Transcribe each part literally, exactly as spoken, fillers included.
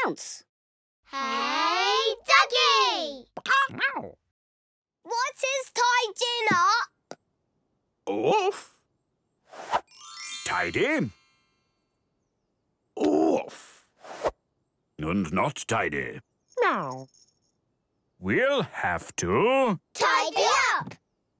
announce. Hey Duggee! What is tidying up? Off. Tidy. Off. And not tidy. No. We'll have to... Tidy up!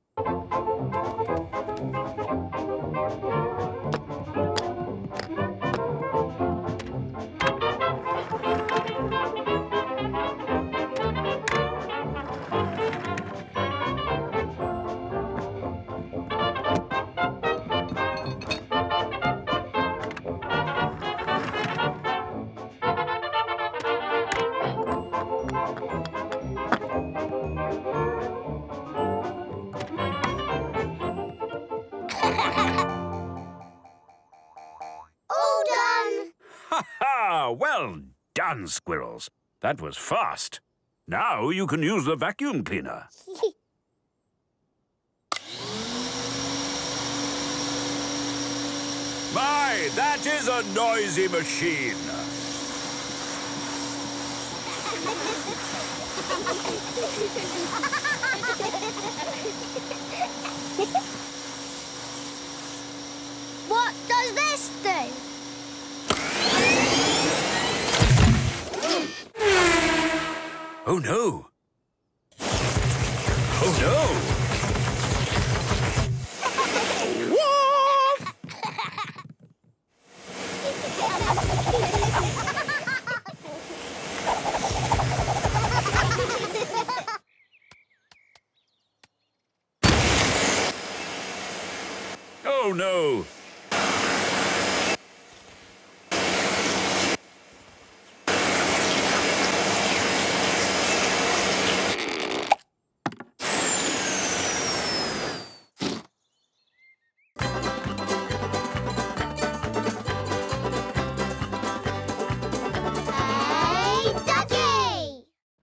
All done! Ha ha! Well done, Squirrels. That was fast. Now you can use the vacuum cleaner. My, that is a noisy machine. What does this do? Oh, no. Oh, no. Oh, no.